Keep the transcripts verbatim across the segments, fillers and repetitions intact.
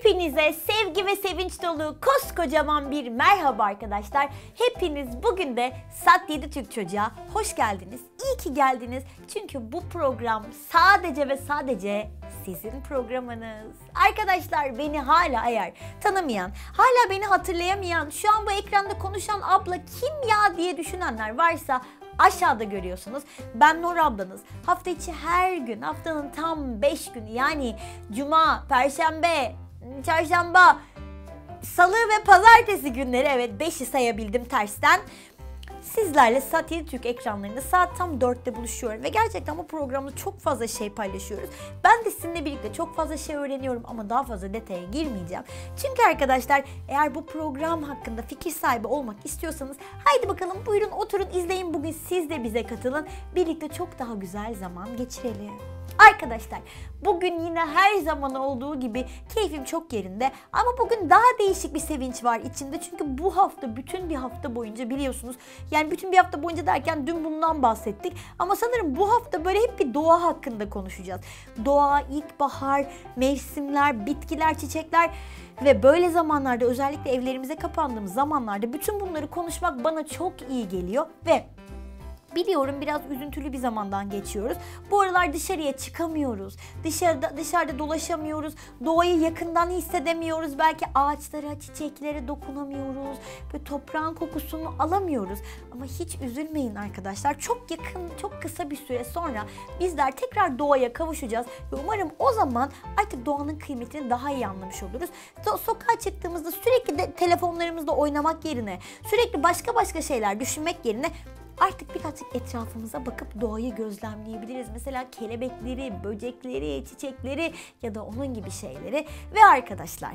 Hepinize sevgi ve sevinç dolu koskocaman bir merhaba arkadaşlar. Hepiniz bugün de Sat yedi Türk Çocuğa hoş geldiniz. İyi ki geldiniz. Çünkü bu program sadece ve sadece sizin programınız. Arkadaşlar beni hala eğer tanımayan, hala beni hatırlayamayan, şu an bu ekranda konuşan abla kim ya diye düşünenler varsa aşağıda görüyorsunuz. Ben Nur ablanız. Hafta içi her gün, haftanın tam beş günü yani Cuma, Perşembe, Çarşamba, Salı ve Pazartesi günleri, evet beşi sayabildim tersten, sizlerle Sat yedi Türk ekranlarında saat tam dörtte buluşuyorum ve gerçekten bu programda çok fazla şey paylaşıyoruz. Ben de sizinle birlikte çok fazla şey öğreniyorum ama daha fazla detaya girmeyeceğim. Çünkü arkadaşlar eğer bu program hakkında fikir sahibi olmak istiyorsanız haydi bakalım buyurun oturun izleyin, bugün siz de bize katılın. Birlikte çok daha güzel zaman geçirelim. Arkadaşlar bugün yine her zaman olduğu gibi keyfim çok yerinde ama bugün daha değişik bir sevinç var içimde. Çünkü bu hafta, bütün bir hafta boyunca biliyorsunuz, yani bütün bir hafta boyunca derken dün bundan bahsettik ama sanırım bu hafta böyle hep bir doğa hakkında konuşacağız. Doğa, ilkbahar, mevsimler, bitkiler, çiçekler ve böyle zamanlarda, özellikle evlerimize kapandığımız zamanlarda bütün bunları konuşmak bana çok iyi geliyor ve biliyorum biraz üzüntülü bir zamandan geçiyoruz. Bu aralar dışarıya çıkamıyoruz. Dışarıda dışarıda dolaşamıyoruz. Doğayı yakından hissedemiyoruz. Belki ağaçlara, çiçeklere dokunamıyoruz. Böyle toprağın kokusunu alamıyoruz. Ama hiç üzülmeyin arkadaşlar. Çok yakın, çok kısa bir süre sonra bizler tekrar doğaya kavuşacağız. Ve umarım o zaman artık doğanın kıymetini daha iyi anlamış oluruz. So- sokağa çıktığımızda sürekli de telefonlarımızda oynamak yerine, sürekli başka başka şeyler düşünmek yerine artık birazcık etrafımıza bakıp doğayı gözlemleyebiliriz. Mesela kelebekleri, böcekleri, çiçekleri ya da onun gibi şeyleri. Ve arkadaşlar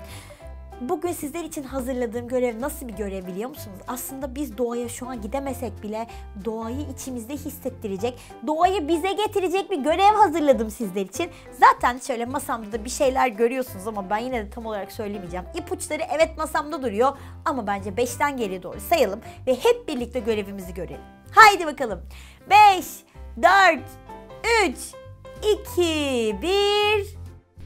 bugün sizler için hazırladığım görev nasıl bir görev biliyor musunuz? Aslında biz doğaya şu an gidemesek bile doğayı içimizde hissettirecek, doğayı bize getirecek bir görev hazırladım sizler için. Zaten şöyle masamda da bir şeyler görüyorsunuz ama ben yine de tam olarak söylemeyeceğim. İpuçları evet masamda duruyor ama bence beşten geriye doğru sayalım ve hep birlikte görevimizi görelim. Haydi bakalım. beş, dört, üç, iki, bir...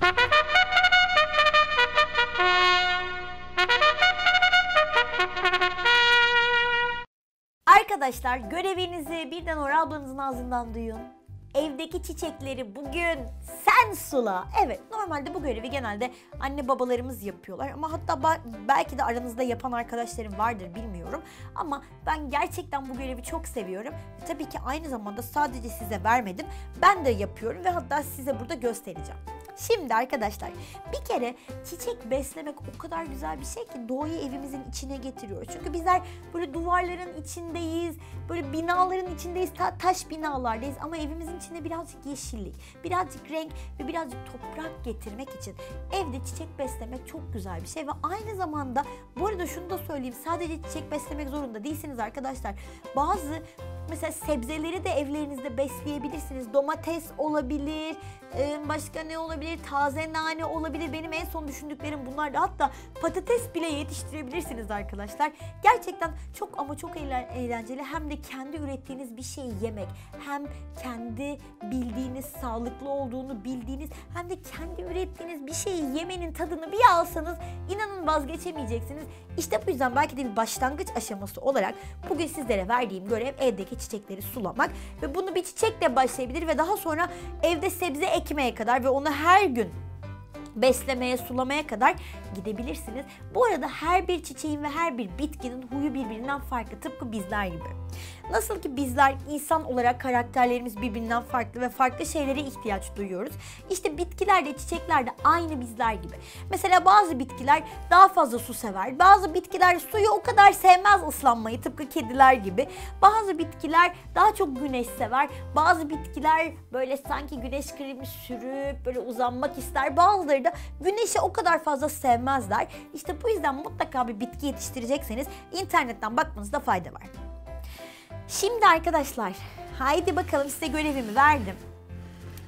Arkadaşlar görevinizi birden Nur ablanızın ağzından duyun. Evdeki çiçekleri bugün sen sula. Evet, normalde bu görevi genelde anne babalarımız yapıyorlar ama hatta belki de aranızda yapan arkadaşlarım vardır, bilmiyorum. Ama ben gerçekten bu görevi çok seviyorum. Ve tabii ki aynı zamanda sadece size vermedim. Ben de yapıyorum ve hatta size burada göstereceğim. Şimdi arkadaşlar bir kere çiçek beslemek o kadar güzel bir şey ki doğayı evimizin içine getiriyor. Çünkü bizler böyle duvarların içindeyiz, böyle binaların içindeyiz, ta taş binalardayız ama evimizin içinde birazcık yeşillik, birazcık renk ve birazcık toprak getirmek için evde çiçek beslemek çok güzel bir şey. Ve aynı zamanda bu arada şunu da söyleyeyim, sadece çiçek beslemek zorunda değilsiniz arkadaşlar. Bazı mesela sebzeleri de evlerinizde besleyebilirsiniz. Domates olabilir, başka ne olabilir? Taze nane olabilir. Benim en son düşündüklerim bunlardı. Hatta patates bile yetiştirebilirsiniz arkadaşlar. Gerçekten çok ama çok eğlenceli. Hem de kendi ürettiğiniz bir şeyi yemek, hem kendi bildiğiniz, sağlıklı olduğunu bildiğiniz, hem de kendi ürettiğiniz bir şeyi yemenin tadını bir alsanız inanın vazgeçemeyeceksiniz. İşte bu yüzden belki de bir başlangıç aşaması olarak bugün sizlere verdiğim görev evdeki çiçekleri sulamak ve bunu bir çiçekle başlayabilir ve daha sonra evde sebze ekmeye kadar ve onu her gün beslemeye, sulamaya kadar gidebilirsiniz. Bu arada her bir çiçeğin ve her bir bitkinin huyu birbirinden farklı, tıpkı bizler gibi. Nasıl ki bizler insan olarak karakterlerimiz birbirinden farklı ve farklı şeylere ihtiyaç duyuyoruz. İşte bitkiler de çiçekler de aynı bizler gibi. Mesela bazı bitkiler daha fazla su sever. Bazı bitkiler suyu o kadar sevmez, ıslanmayı, tıpkı kediler gibi. Bazı bitkiler daha çok güneş sever. Bazı bitkiler böyle sanki güneş kremi sürüp böyle uzanmak ister. Bazıları da güneşi o kadar fazla sevmezler. İşte bu yüzden mutlaka bir bitki yetiştirecekseniz internetten bakmanızda fayda var. Şimdi arkadaşlar haydi bakalım, size görevimi verdim.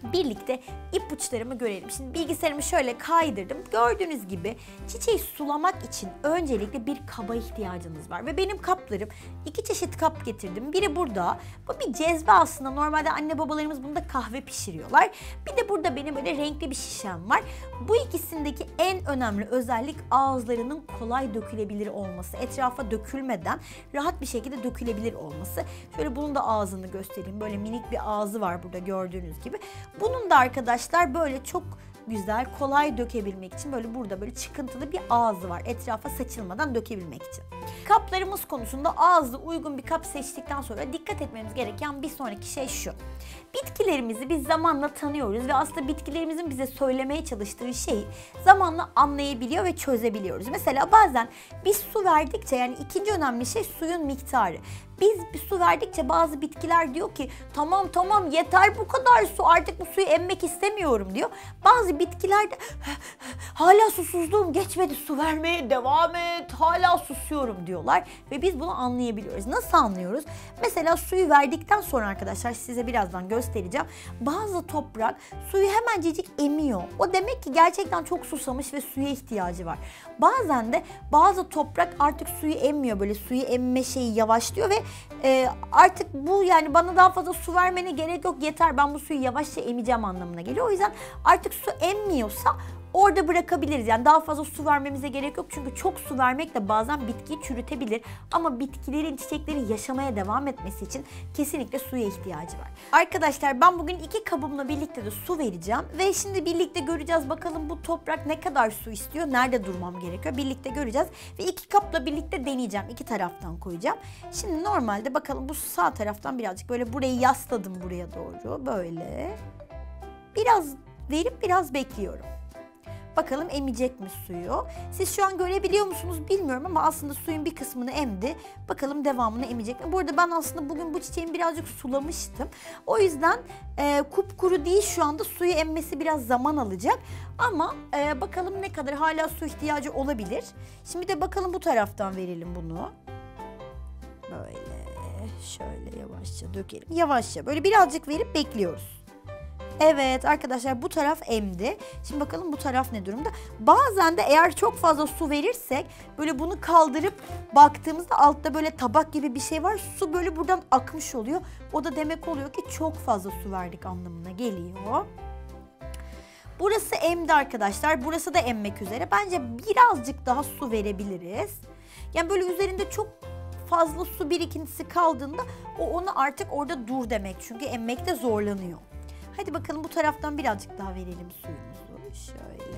birlikte ipuçlarımı görelim. Şimdi bilgisayarımı şöyle kaydırdım. Gördüğünüz gibi çiçeği sulamak için öncelikle bir kaba ihtiyacınız var. Ve benim kaplarım, iki çeşit kap getirdim. Biri burada. Bu bir cezve aslında. Normalde anne babalarımız bunda kahve pişiriyorlar. Bir de burada benim böyle renkli bir şişem var. Bu ikisindeki en önemli özellik ağızlarının kolay dökülebilir olması. Etrafa dökülmeden rahat bir şekilde dökülebilir olması. Şöyle bunun da ağzını göstereyim. Böyle minik bir ağzı var burada gördüğünüz gibi. Bunun da arkadaşlar böyle çok güzel, kolay dökebilmek için böyle burada böyle çıkıntılı bir ağzı var. Etrafa saçılmadan dökebilmek için. Kaplarımız konusunda ağzı uygun bir kap seçtikten sonra dikkat etmemiz gereken bir sonraki şey şu. Bitkilerimizi biz zamanla tanıyoruz ve aslında bitkilerimizin bize söylemeye çalıştığı şeyi zamanla anlayabiliyor ve çözebiliyoruz. Mesela bazen biz su verdikçe, yani ikinci önemli şey suyun miktarı. Biz bir su verdikçe bazı bitkiler diyor ki tamam tamam yeter bu kadar su, artık bu suyu emmek istemiyorum diyor. Bazı bitkiler de hala susuzluğum geçmedi, su vermeye devam et, hala susuyorum diyorlar ve biz bunu anlayabiliyoruz. Nasıl anlıyoruz? Mesela suyu verdikten sonra arkadaşlar size birazdan göstereceğim. Bazı toprak suyu hemencecik emiyor. O demek ki gerçekten çok susamış ve suya ihtiyacı var. Bazen de bazı toprak artık suyu emmiyor, böyle suyu emme şeyi yavaşlıyor ve e, artık bu yani bana daha fazla su vermene gerek yok, yeter ben bu suyu yavaşça emeceğim anlamına geliyor. O yüzden artık su emmiyorsa orada bırakabiliriz. Yani daha fazla su vermemize gerek yok. Çünkü çok su vermek de bazen bitkiyi çürütebilir. Ama bitkilerin, çiçeklerin yaşamaya devam etmesi için kesinlikle suya ihtiyacı var. Arkadaşlar ben bugün iki kabımla birlikte de su vereceğim. Ve şimdi birlikte göreceğiz bakalım bu toprak ne kadar su istiyor, nerede durmam gerekiyor. Birlikte göreceğiz. Ve iki kapla birlikte deneyeceğim. İki taraftan koyacağım. Şimdi normalde bakalım bu sağ taraftan birazcık böyle burayı yasladım buraya doğru. Böyle. Biraz verip biraz bekliyorum. Bakalım emecek mi suyu? Siz şu an görebiliyor musunuz bilmiyorum ama aslında suyun bir kısmını emdi. Bakalım devamını emecek mi? Bu arada ben aslında bugün bu çiçeğimi birazcık sulamıştım. O yüzden e, kupkuru değil şu anda, suyu emmesi biraz zaman alacak. Ama e, bakalım ne kadar hala su ihtiyacı olabilir. Şimdi de bakalım bu taraftan verelim bunu. Böyle şöyle yavaşça dökelim. Yavaşça böyle birazcık verip bekliyoruz. Evet arkadaşlar bu taraf emdi. Şimdi bakalım bu taraf ne durumda? Bazen de eğer çok fazla su verirsek böyle bunu kaldırıp baktığımızda altta böyle tabak gibi bir şey var. Su böyle buradan akmış oluyor. O da demek oluyor ki çok fazla su verdik anlamına geliyor. Burası emdi arkadaşlar. Burası da emmek üzere. Bence birazcık daha su verebiliriz. Yani böyle üzerinde çok fazla su birikintisi kaldığında o ona artık orada dur demek. Çünkü emmekte zorlanıyor. Hadi bakalım bu taraftan birazcık daha verelim suyumuzu. Şöyle.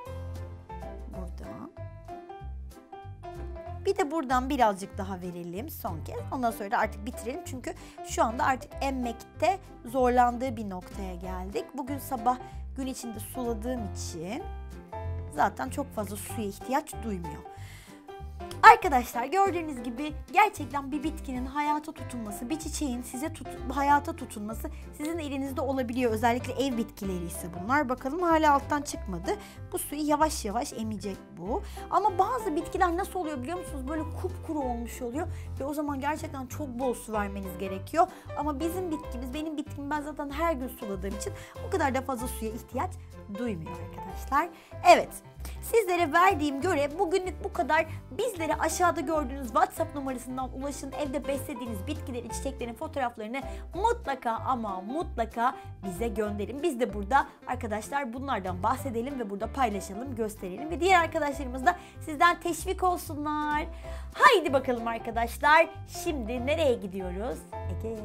Buradan. Bir de buradan birazcık daha verelim son kez. Ondan sonra da artık bitirelim. Çünkü şu anda artık emmekte zorlandığı bir noktaya geldik. Bugün sabah gün içinde suladığım için zaten çok fazla suya ihtiyaç duymuyor. Arkadaşlar gördüğünüz gibi gerçekten bir bitkinin hayata tutunması, bir çiçeğin size tut hayata tutunması sizin elinizde olabiliyor. Özellikle ev bitkileri ise bunlar. Bakalım hala alttan çıkmadı. Bu suyu yavaş yavaş emecek bu. Ama bazı bitkiler nasıl oluyor biliyor musunuz? Böyle kupkuru olmuş oluyor ve o zaman gerçekten çok bol su vermeniz gerekiyor. Ama bizim bitkimiz, benim bitkim ben zaten her gün suladığım için o kadar da fazla suya ihtiyaç duymuyor arkadaşlar. Evet. Sizlere verdiğim görev bugünlük bu kadar. Bizlere aşağıda gördüğünüz WhatsApp numarasından ulaşın. Evde beslediğiniz bitkilerin, çiçeklerin fotoğraflarını mutlaka ama mutlaka bize gönderin. Biz de burada arkadaşlar bunlardan bahsedelim ve burada paylaşalım, gösterelim. Ve diğer arkadaşlarımız da sizden teşvik olsunlar. Haydi bakalım arkadaşlar. Şimdi nereye gidiyoruz? Ege'ye.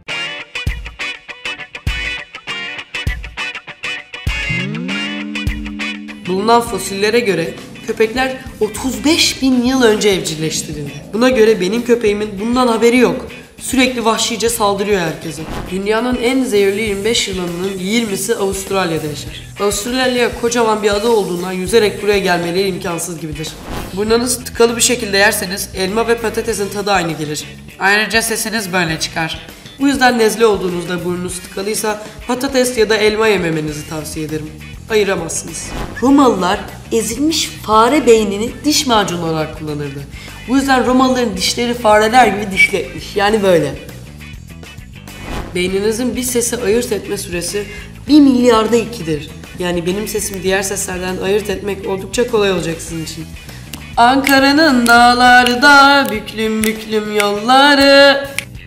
Bulunan fosillere göre köpekler otuz beş bin yıl önce evcilleştirildi. Buna göre benim köpeğimin bundan haberi yok. Sürekli vahşice saldırıyor herkese. Dünyanın en zehirli yirmi beş yılanının yirmisi Avustralya'da yaşar. Avustralya kocaman bir ada olduğundan yüzerek buraya gelmeleri imkansız gibidir. Burnunuz tıkalı bir şekilde yerseniz elma ve patatesin tadı aynı gelir. Ayrıca sesiniz böyle çıkar. Bu yüzden nezle olduğunuzda burnunuz tıkalıysa patates ya da elma yememenizi tavsiye ederim. Ayıramazsınız. Romalılar ezilmiş fare beynini diş macunu olarak kullanırdı. Bu yüzden Romalıların dişleri fareler gibi dişletmiş. Yani böyle. Beyninizin bir sesi ayırt etme süresi bir milyarda ikidir. Yani benim sesimi diğer seslerden ayırt etmek oldukça kolay olacak sizin için. Ankara'nın dağları da büklüm büklüm yolları.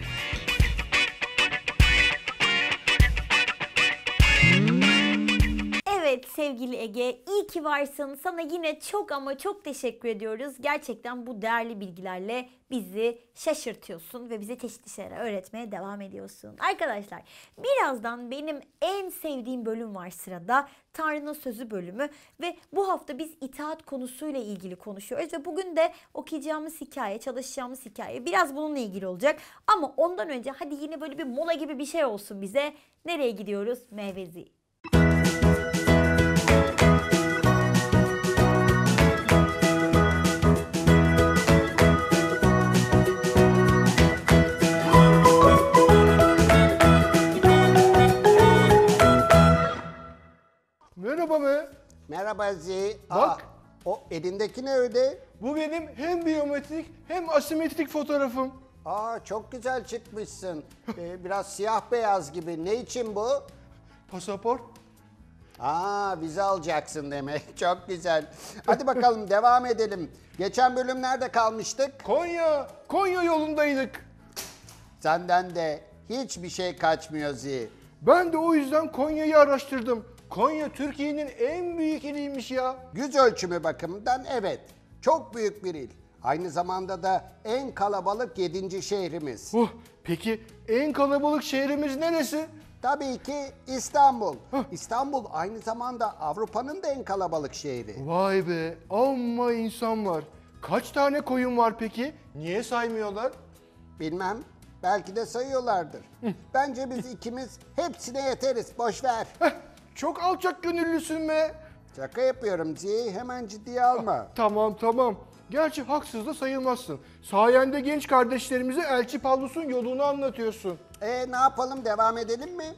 Evet sevgili Ege, iyi ki varsın. Sana yine çok ama çok teşekkür ediyoruz. Gerçekten bu değerli bilgilerle bizi şaşırtıyorsun ve bize çeşitli şeyler öğretmeye devam ediyorsun. Arkadaşlar, birazdan benim en sevdiğim bölüm var sırada. Tanrı'nın Sözü bölümü ve bu hafta biz itaat konusuyla ilgili konuşuyoruz ve bugün de okuyacağımız hikaye, çalışacağımız hikaye biraz bununla ilgili olacak. Ama ondan önce hadi yine böyle bir mola gibi bir şey olsun bize. Nereye gidiyoruz? Meyvezi. Merhaba be. Merhaba Zi. Bak. Aa, o elindeki ne öyle? Bu benim hem biyometrik hem asimetrik fotoğrafım. Aa, çok güzel çıkmışsın. Ee, biraz siyah beyaz gibi. Ne için bu? Pasaport. Aa, vize alacaksın demek. Çok güzel. Hadi bakalım devam edelim. Geçen bölüm nerede kalmıştık? Konya. Konya yolundaydık. Senden de hiçbir şey kaçmıyor Zi. Ben de o yüzden Konya'yı araştırdım. Konya Türkiye'nin en büyük iliymiş ya. Yüz ölçümü bakımından evet. Çok büyük bir il. Aynı zamanda da en kalabalık yedinci şehrimiz. Oh, peki en kalabalık şehrimiz neresi? Tabii ki İstanbul. İstanbul aynı zamanda Avrupa'nın da en kalabalık şehri. Vay be, amma insan var. Kaç tane koyun var peki? Niye saymıyorlar? Bilmem. Belki de sayıyorlardır. Bence biz ikimiz hepsine yeteriz. Boş ver. Heh, çok alçak gönüllüsün be. Şaka yapıyorum Zi'yi hemen ciddiye alma. Tamam tamam. Gerçi haksız da sayılmazsın. Sayende genç kardeşlerimize Elçi Pavlus'un yolunu anlatıyorsun. E ne yapalım, devam edelim mi?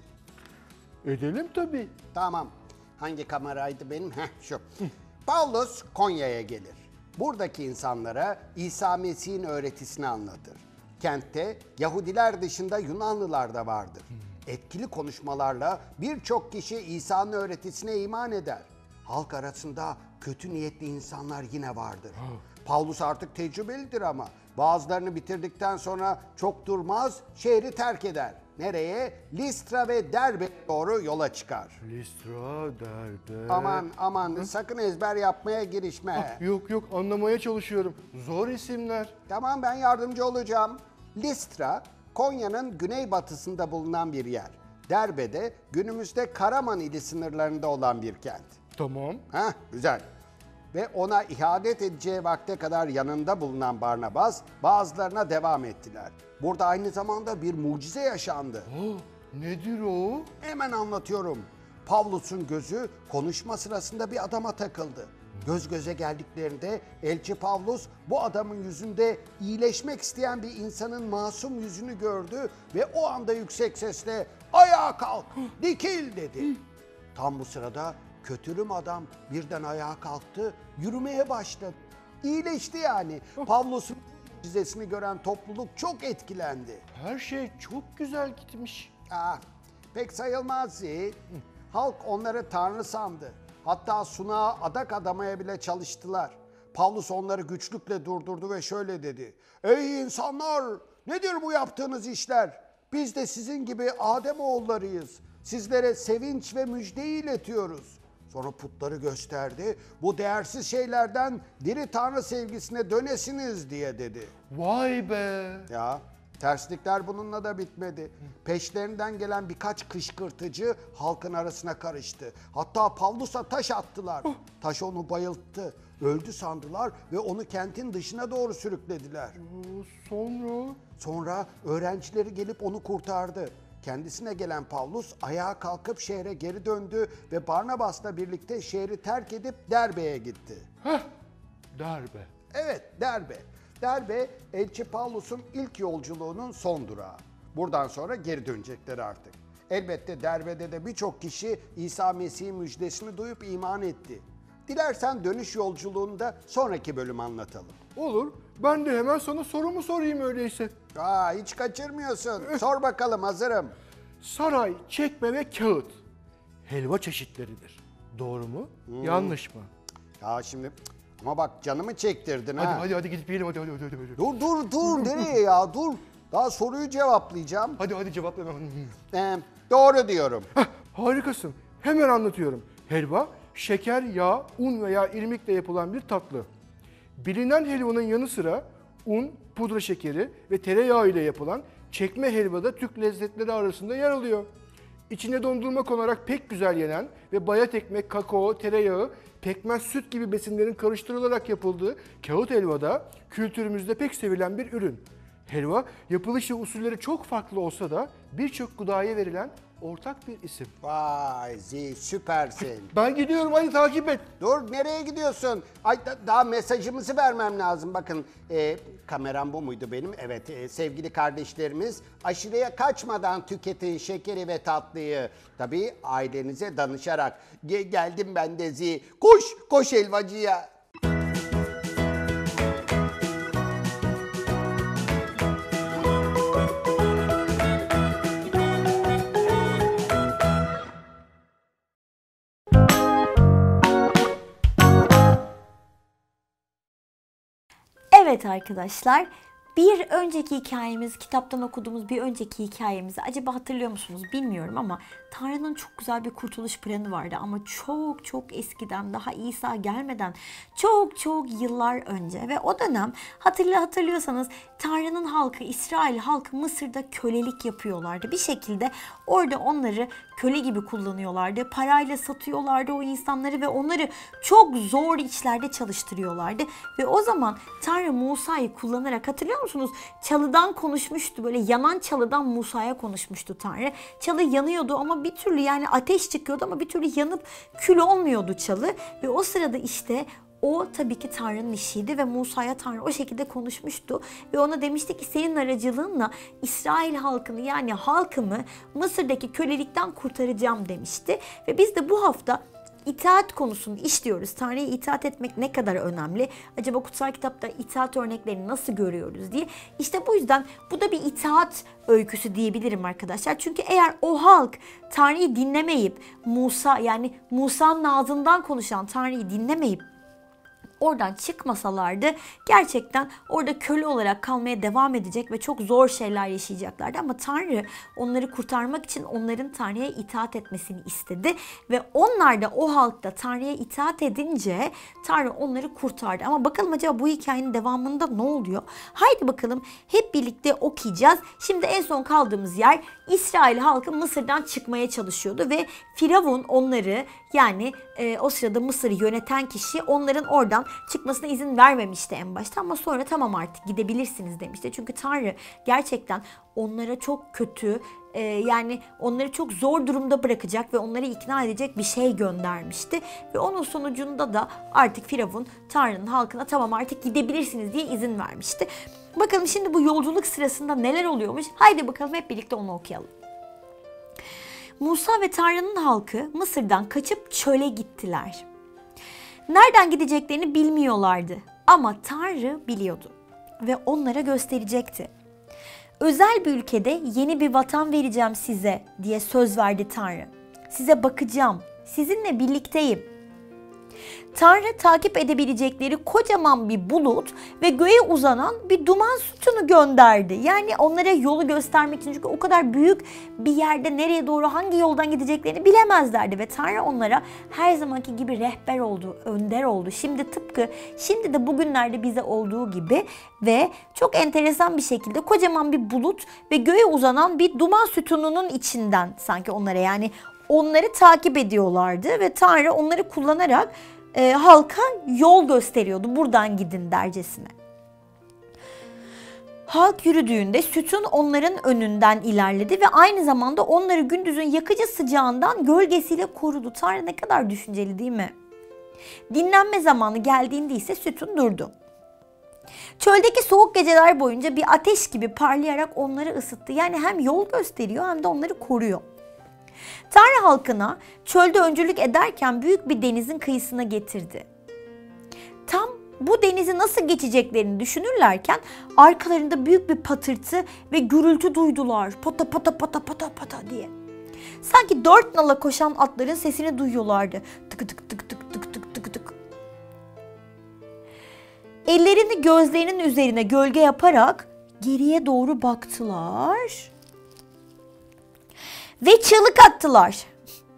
Edelim tabii. Tamam. Hangi kameraydı benim? Heh şu. Pavlus Konya'ya gelir. Buradaki insanlara İsa Mesih'in öğretisini anlatır. Kentte Yahudiler dışında Yunanlılar da vardır. Etkili konuşmalarla birçok kişi İsa'nın öğretisine iman eder. Halk arasında kötü niyetli insanlar yine vardır. Pavlus artık tecrübelidir ama bazılarını bitirdikten sonra çok durmaz, şehri terk eder. Nereye? Listra ve Derbe doğru yola çıkar. Listra, Derbe... Aman aman sakın ezber yapmaya girişme. Yok yok, anlamaya çalışıyorum. Zor isimler. Tamam, ben yardımcı olacağım. Listra, Konya'nın güneybatısında bulunan bir yer. Derbe de günümüzde Karaman ili sınırlarında olan bir kent. Tamam. Heh, güzel. Ve ona ihanet edeceği vakte kadar yanında bulunan Barnabas bazılarına devam ettiler. Burada aynı zamanda bir mucize yaşandı. Oh, nedir o? Hemen anlatıyorum. Pavlus'un gözü konuşma sırasında bir adama takıldı. Göz göze geldiklerinde Elçi Pavlus bu adamın yüzünde iyileşmek isteyen bir insanın masum yüzünü gördü ve o anda yüksek sesle "Ayağa kalk, dikil!" dedi. Tam bu sırada kötürüm adam birden ayağa kalktı, yürümeye başladı. İyileşti yani. Pavlus'un mucizesini gören topluluk çok etkilendi. Her şey çok güzel gitmiş. Ah, pek sayılmaz Zi. Halk onları tanrı sandı. Hatta sunağa adak adamaya bile çalıştılar. Pavlus onları güçlükle durdurdu ve şöyle dedi: "Ey insanlar! Nedir bu yaptığınız işler? Biz de sizin gibi Adem oğullarıyız. Sizlere sevinç ve müjdeyi iletiyoruz." Sonra putları gösterdi. "Bu değersiz şeylerden diri Tanrı sevgisine dönesiniz" diye dedi. Vay be! Ya terslikler bununla da bitmedi. Peşlerinden gelen birkaç kışkırtıcı halkın arasına karıştı. Hatta Pavlus'a taş attılar. Taş onu bayılttı. Öldü sandılar ve onu kentin dışına doğru sürüklediler. Oo, sonra? Sonra öğrencileri gelip onu kurtardı. Kendisine gelen Pavlus ayağa kalkıp şehre geri döndü ve Barnabas'la birlikte şehri terk edip Derbe'ye gitti. Heh, Derbe. Evet, Derbe. Derbe, Elçi Pavlus'un ilk yolculuğunun son durağı. Buradan sonra geri dönecekler artık. Elbette Derbe'de de birçok kişi İsa Mesih'in müjdesini duyup iman etti. Dilersen dönüş yolculuğunu da sonraki bölüm anlatalım. Olur, ben de hemen sana sorumu sorayım öyleyse. Aa, hiç kaçırmıyorsun. Sor bakalım, hazırım. Saray, çekme ve kağıt. helva çeşitleridir. Doğru mu? Yanlış mı? Ya şimdi ama bak canımı çektirdin Hadi ha. hadi hadi gidip yiyelim hadi hadi hadi. hadi. Dur dur dur nereye ya dur. Daha soruyu cevaplayacağım. Hadi hadi cevapla. Ee, doğru diyorum. Heh, harikasın. Hemen anlatıyorum. Helva, şeker, yağ, un veya irmikle yapılan bir tatlı. Bilinen helvanın yanı sıra un, pudra şekeri ve tereyağı ile yapılan çekme helva da Türk lezzetleri arasında yer alıyor. İçine dondurma konarak pek güzel yenen ve bayat ekmek, kakao, tereyağı, pekmez, süt gibi besinlerin karıştırılarak yapıldığı kağıt helva da kültürümüzde pek sevilen bir ürün. Helva yapılış ve usulleri çok farklı olsa da birçok gıdaya verilen ortak bir isim. Vay Zi süpersin. Ben gidiyorum, hadi takip et. Dur nereye gidiyorsun? Ay da- daha mesajımızı vermem lazım. Bakın e, kameram bu muydu benim? Evet e, sevgili kardeşlerimiz aşırıya kaçmadan tüketin şekeri ve tatlıyı. Tabii ailenize danışarak. Ge- geldim ben de Zi. Koş koş helvacıya. Evet arkadaşlar, bir önceki hikayemiz, kitaptan okuduğumuz bir önceki hikayemizi acaba hatırlıyor musunuz bilmiyorum ama Tanrı'nın çok güzel bir kurtuluş planı vardı ama çok çok eskiden, daha İsa gelmeden çok çok yıllar önce ve o dönem hatırla hatırlıyorsanız Tanrı'nın halkı, İsrail halkı Mısır'da kölelik yapıyorlardı. Bir şekilde orada onları köle gibi kullanıyorlardı. Parayla satıyorlardı o insanları ve onları çok zor işlerde çalıştırıyorlardı. Ve o zaman Tanrı Musa'yı kullanarak, hatırlıyor musunuz? Çalıdan konuşmuştu. Böyle yanan çalıdan Musa'ya konuşmuştu Tanrı. Çalı yanıyordu ama bir türlü, yani ateş çıkıyordu ama bir türlü yanıp kül olmuyordu çalı. Ve o sırada işte o tabii ki Tanrı'nın işiydi ve Musa'ya Tanrı o şekilde konuşmuştu. Ve ona demişti ki senin aracılığınla İsrail halkını, yani halkımı Mısır'daki kölelikten kurtaracağım demişti. Ve biz de bu hafta İtaat konusunu işliyoruz. Tanrı'ya itaat etmek ne kadar önemli? Acaba kutsal kitapta itaat örneklerini nasıl görüyoruz diye. İşte bu yüzden bu da bir itaat öyküsü diyebilirim arkadaşlar. Çünkü eğer o halk Tanrı'yı dinlemeyip Musa, yani Musa'nın ağzından konuşan Tanrı'yı dinlemeyip oradan çıkmasalardı gerçekten orada köle olarak kalmaya devam edecek ve çok zor şeyler yaşayacaklardı. Ama Tanrı onları kurtarmak için onların Tanrı'ya itaat etmesini istedi ve onlar da, o halk da Tanrı'ya itaat edince Tanrı onları kurtardı. Ama bakalım acaba bu hikayenin devamında ne oluyor? Haydi bakalım hep birlikte okuyacağız. Şimdi en son kaldığımız yer, İsrail halkı Mısır'dan çıkmaya çalışıyordu ve Firavun onları, yani e, o sırada Mısır'ı yöneten kişi onların oradan çıkmasına izin vermemişti en başta ama sonra tamam artık gidebilirsiniz demişti. Çünkü Tanrı gerçekten onlara çok kötü, e, yani onları çok zor durumda bırakacak ve onları ikna edecek bir şey göndermişti. Ve onun sonucunda da artık Firavun Tanrı'nın halkına tamam artık gidebilirsiniz diye izin vermişti. Bakalım şimdi bu yolculuk sırasında neler oluyormuş? Haydi bakalım hep birlikte onu okuyalım. Musa ve Tanrı'nın halkı Mısır'dan kaçıp çöle gittiler. Nereden gideceklerini bilmiyorlardı ama Tanrı biliyordu ve onlara gösterecekti. Özel bir ülkede yeni bir vatan vereceğim size diye söz verdi Tanrı. Size bakacağım, sizinle birlikteyim. Tanrı takip edebilecekleri kocaman bir bulut ve göğe uzanan bir duman sütunu gönderdi. Yani onlara yolu göstermek için, çünkü o kadar büyük bir yerde nereye doğru, hangi yoldan gideceklerini bilemezlerdi. Ve Tanrı onlara her zamanki gibi rehber oldu, önder oldu. Şimdi tıpkı şimdi de bugünlerde bize olduğu gibi ve çok enteresan bir şekilde kocaman bir bulut ve göğe uzanan bir duman sütununun içinden sanki onlara, yani onları takip ediyorlardı ve Tanrı onları kullanarak e, halka yol gösteriyordu. Buradan gidin dercesine. Halk yürüdüğünde sütun onların önünden ilerledi ve aynı zamanda onları gündüzün yakıcı sıcağından gölgesiyle korudu. Tanrı ne kadar düşünceli değil mi? Dinlenme zamanı geldiğinde ise sütun durdu. Çöldeki soğuk geceler boyunca bir ateş gibi parlayarak onları ısıttı. Yani hem yol gösteriyor hem de onları koruyor. Tanrı halkına çölde öncülük ederken büyük bir denizin kıyısına getirdi. Tam bu denizi nasıl geçeceklerini düşünürlerken arkalarında büyük bir patırtı ve gürültü duydular. Pata pata pata pata pata diye. Sanki dört nala koşan atların sesini duyuyorlardı. Tık tık tık tık tık tık tık tık. Ellerini gözlerinin üzerine gölge yaparak geriye doğru baktılar. Ve çığlık attılar.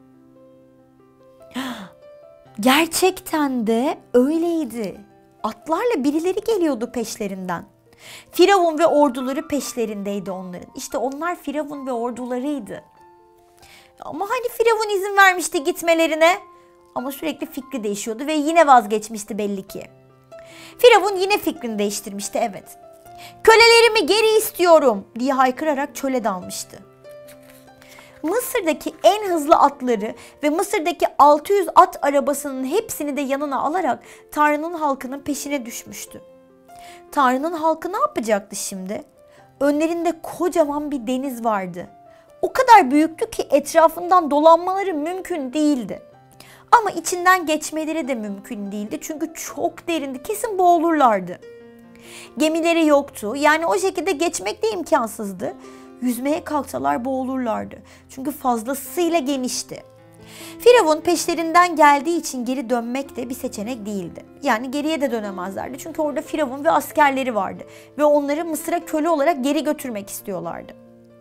Gerçekten de öyleydi. Atlarla birileri geliyordu peşlerinden. Firavun ve orduları peşlerindeydi onların. İşte onlar Firavun ve ordularıydı. Ama hani Firavun izin vermişti gitmelerine? Ama sürekli fikri değişiyordu ve yine vazgeçmişti belli ki. Firavun yine fikrini değiştirmişti, evet. Kölelerimi geri istiyorum diye haykırarak çöle dalmıştı. Mısır'daki en hızlı atları ve Mısır'daki altı yüz at arabasının hepsini de yanına alarak Tanrı'nın halkının peşine düşmüştü. Tanrı'nın halkı ne yapacaktı şimdi? Önlerinde kocaman bir deniz vardı. O kadar büyüktü ki etrafından dolanmaları mümkün değildi. Ama içinden geçmeleri de mümkün değildi çünkü çok derindi, kesin boğulurlardı. Gemileri yoktu, yani o şekilde geçmek de imkansızdı. Yüzmeye kalksalar boğulurlardı çünkü fazlasıyla genişti. Firavun peşlerinden geldiği için geri dönmek de bir seçenek değildi. Yani geriye de dönemezlerdi çünkü orada Firavun ve askerleri vardı ve onları Mısır'a köle olarak geri götürmek istiyorlardı.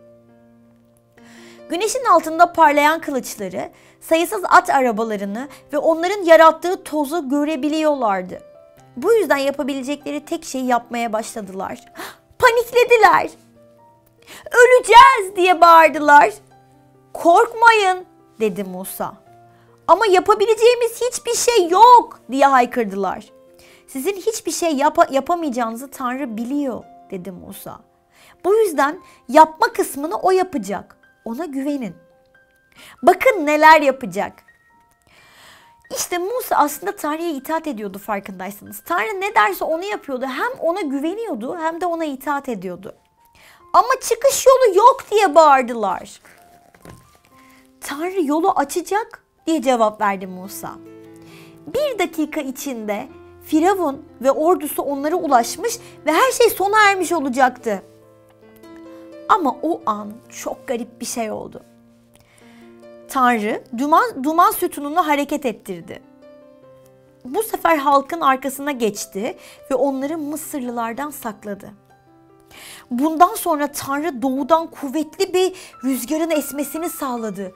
Güneşin altında parlayan kılıçları, sayısız at arabalarını ve onların yarattığı tozu görebiliyorlardı. Bu yüzden yapabilecekleri tek şeyi yapmaya başladılar. Paniklediler. Öleceğiz diye bağırdılar. Korkmayın dedi Musa. Ama yapabileceğimiz hiçbir şey yok diye haykırdılar. Sizin hiçbir şey yap- yapamayacağınızı Tanrı biliyor dedi Musa. Bu yüzden yapma kısmını o yapacak. Ona güvenin. Bakın neler yapacak. İşte Musa aslında Tanrı'ya itaat ediyordu, farkındaysanız. Tanrı ne derse onu yapıyordu. Hem ona güveniyordu hem de ona itaat ediyordu. Ama çıkış yolu yok diye bağırdılar. Tanrı yolu açacak diye cevap verdi Musa. Bir dakika içinde Firavun ve ordusu onlara ulaşmış ve her şey sona ermiş olacaktı. Ama o an çok garip bir şey oldu. Tanrı duman, duman sütununu hareket ettirdi. Bu sefer halkın arkasına geçti ve onları Mısırlılardan sakladı. Bundan sonra Tanrı doğudan kuvvetli bir rüzgarın esmesini sağladı.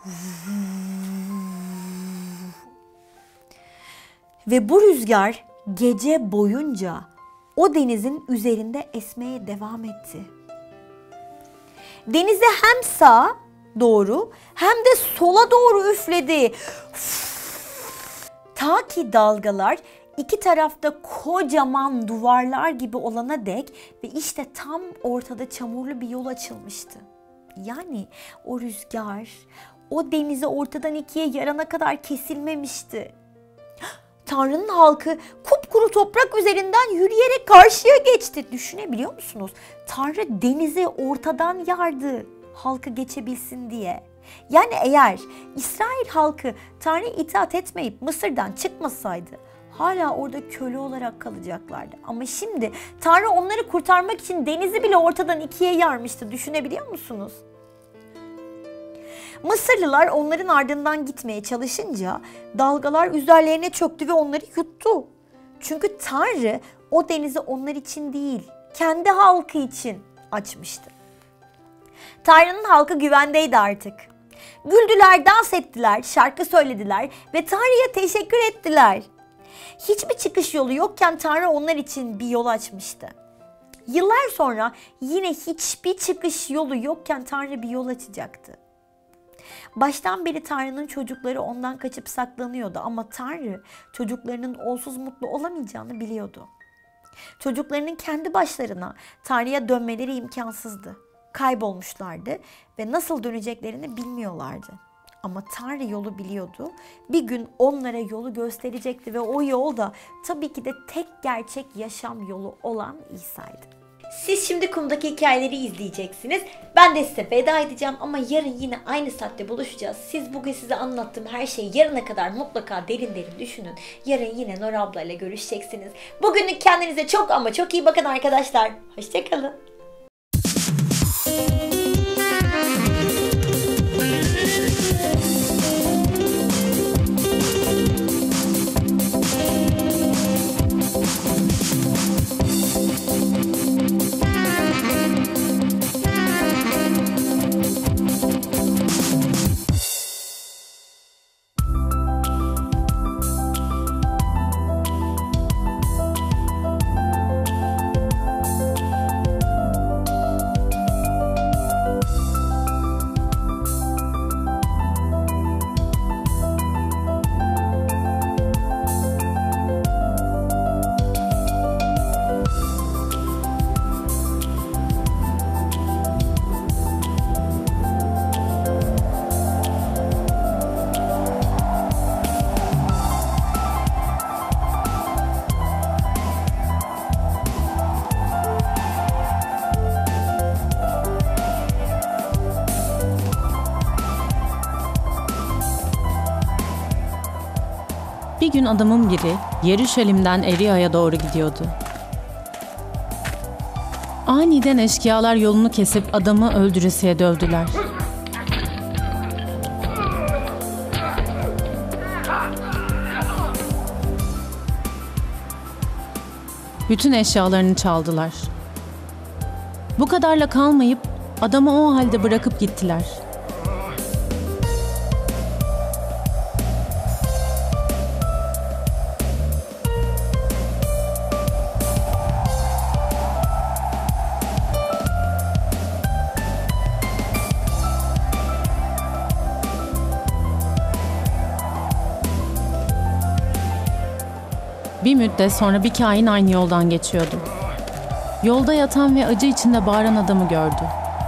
Ve bu rüzgar gece boyunca o denizin üzerinde esmeye devam etti. Denize hem sağa doğru hem de sola doğru üfledi. Ta ki dalgalar iki tarafta kocaman duvarlar gibi olana dek ve işte tam ortada çamurlu bir yol açılmıştı. Yani o rüzgar o denizi ortadan ikiye yarana kadar kesilmemişti. Tanrı'nın halkı kupkuru toprak üzerinden yürüyerek karşıya geçti. Düşünebiliyor musunuz? Tanrı denizi ortadan yardı halkı geçebilsin diye. Yani eğer İsrail halkı Tanrı'ya itaat etmeyip Mısır'dan çıkmasaydı hala orada köle olarak kalacaklardı. Ama şimdi Tanrı onları kurtarmak için denizi bile ortadan ikiye yarmıştı. Düşünebiliyor musunuz? Mısırlılar onların ardından gitmeye çalışınca dalgalar üzerlerine çöktü ve onları yuttu. Çünkü Tanrı o denizi onlar için değil, kendi halkı için açmıştı. Tanrı'nın halkı güvendeydi artık. Güldüler, dans ettiler, şarkı söylediler ve Tanrı'ya teşekkür ettiler. Hiçbir çıkış yolu yokken Tanrı onlar için bir yol açmıştı. Yıllar sonra yine hiçbir çıkış yolu yokken Tanrı bir yol açacaktı. Baştan beri Tanrı'nın çocukları ondan kaçıp saklanıyordu ama Tanrı çocuklarının onsuz mutlu olamayacağını biliyordu. Çocuklarının kendi başlarına Tanrı'ya dönmeleri imkansızdı. Kaybolmuşlardı ve nasıl döneceklerini bilmiyorlardı. Ama Tanrı yolu biliyordu. Bir gün onlara yolu gösterecekti ve o yol da tabii ki de tek gerçek yaşam yolu olan İsa'ydı. Siz şimdi kumdaki hikayeleri izleyeceksiniz. Ben de size veda edeceğim ama yarın yine aynı saatte buluşacağız. Siz bugün size anlattığım her şeyi yarına kadar mutlaka derin derin düşünün. Yarın yine Nor abla ile görüşeceksiniz. Bugünlük kendinize çok ama çok iyi bakın arkadaşlar. Hoşçakalın. Bir gün adamın biri Yeruşalim'den Eriya'ya doğru gidiyordu. Aniden eşkıyalar yolunu kesip adamı öldüresiye dövdüler. Bütün eşyalarını çaldılar. Bu kadarla kalmayıp adamı o halde bırakıp gittiler. Bir müddet sonra bir kâhin aynı yoldan geçiyordu. Yolda yatan ve acı içinde bağıran adamı gördü.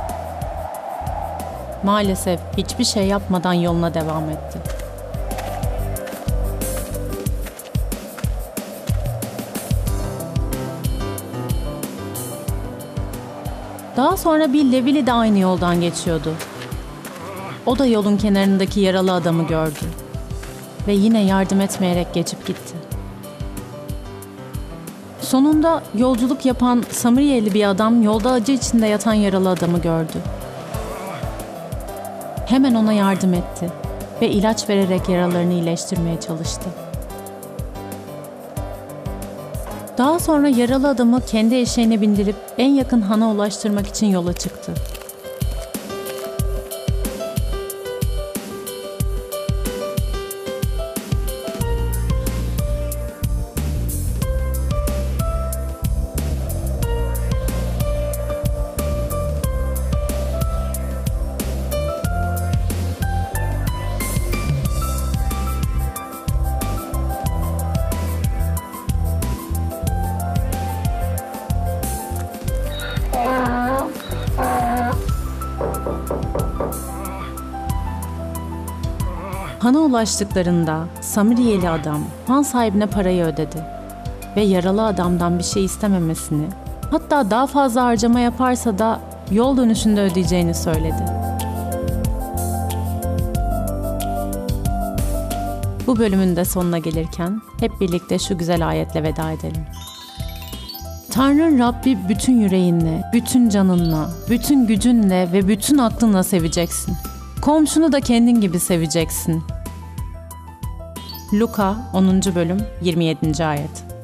Maalesef hiçbir şey yapmadan yoluna devam etti. Daha sonra bir Levili de aynı yoldan geçiyordu. O da yolun kenarındaki yaralı adamı gördü ve yine yardım etmeyerek geçip gitti. Sonunda yolculuk yapan Samariyeli bir adam yolda acı içinde yatan yaralı adamı gördü. Hemen ona yardım etti ve ilaç vererek yaralarını iyileştirmeye çalıştı. Daha sonra yaralı adamı kendi eşeğine bindirip en yakın hana ulaştırmak için yola çıktı. Hana ulaştıklarında Samariyeli adam han sahibine parayı ödedi ve yaralı adamdan bir şey istememesini, hatta daha fazla harcama yaparsa da yol dönüşünde ödeyeceğini söyledi. Bu bölümün de sonuna gelirken hep birlikte şu güzel ayetle veda edelim. Tanrı Rabbi bütün yüreğinle, bütün canınla, bütün gücünle ve bütün aklınla seveceksin. Komşunu da kendin gibi seveceksin. Luka on. bölüm yirmi yedinci ayet.